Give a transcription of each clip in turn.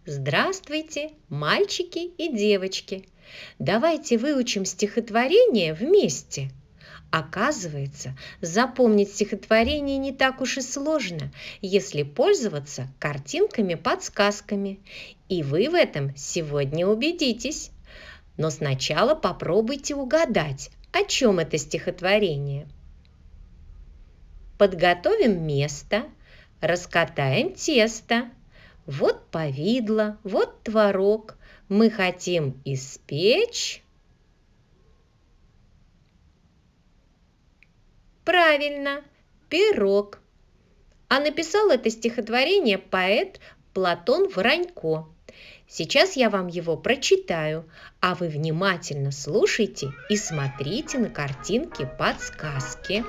Здравствуйте, мальчики и девочки! Давайте выучим стихотворение вместе. Оказывается, запомнить стихотворение не так уж и сложно, если пользоваться картинками-подсказками. И вы в этом сегодня убедитесь. Но сначала попробуйте угадать, о чем это стихотворение. Подготовим место, раскатаем тесто. Вот повидло, вот творог, мы хотим испечь. Правильно, пирог. А написал это стихотворение поэт Платон Воронько. Сейчас я вам его прочитаю, а вы внимательно слушайте и смотрите на картинки-подсказки.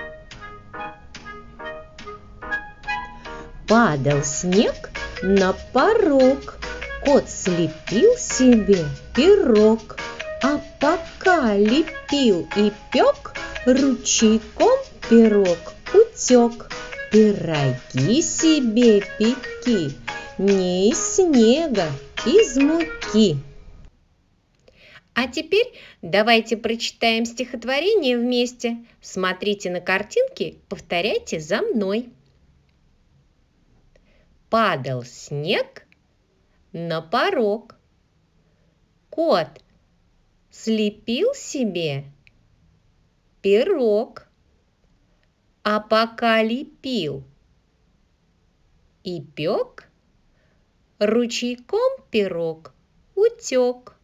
Падал снег на порог, кот слепил себе пирог, а пока лепил и пек, ручейком пирог утек. Пироги себе пеки, не из снега, из муки. А теперь давайте прочитаем стихотворение вместе. Смотрите на картинки, повторяйте за мной. Падал снег на порог, кот слепил себе пирог, а пока лепил и пек, ручейком пирог утек.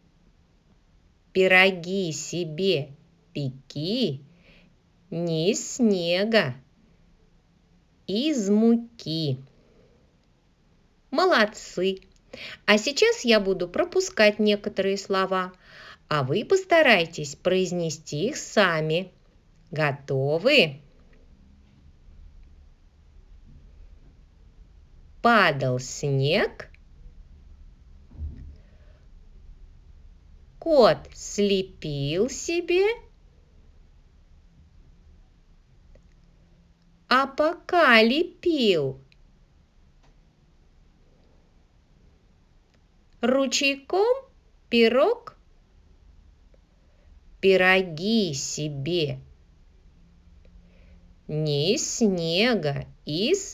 Пироги себе пеки, не из снега, из муки. Молодцы! А сейчас я буду пропускать некоторые слова, а вы постарайтесь произнести их сами. Готовы? Падал снег, кот слепил себе, а пока лепил, ручейком пирог, пироги себе не из снега, из.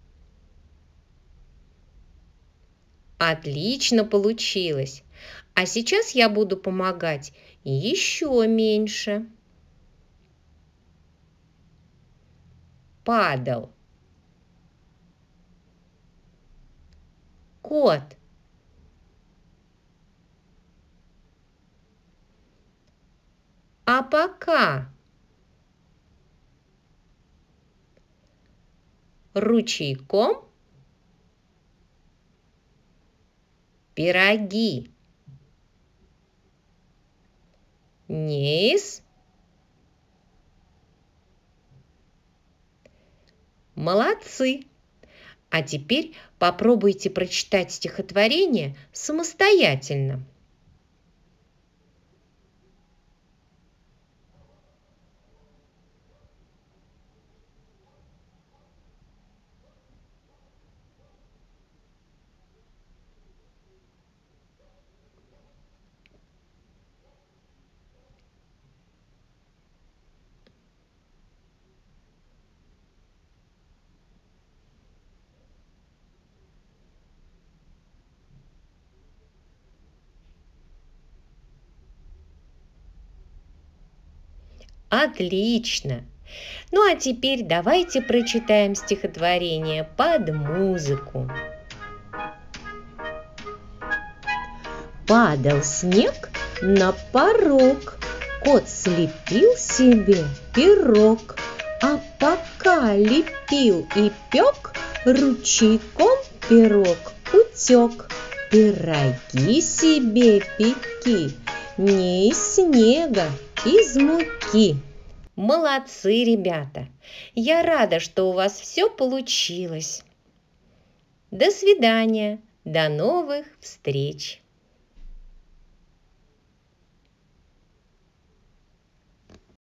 Отлично получилось. А сейчас я буду помогать еще меньше. Падал кот. А пока ручейком пироги не из. Молодцы! А теперь попробуйте прочитать стихотворение самостоятельно. Отлично! Ну а теперь давайте прочитаем стихотворение под музыку. Падал снег на порог, кот слепил себе пирог, а пока лепил и пек, ручейком пирог утек. Пироги себе пеки, не из снега, из муки. Молодцы, ребята! Я рада, что у вас все получилось. До свидания, до новых встреч!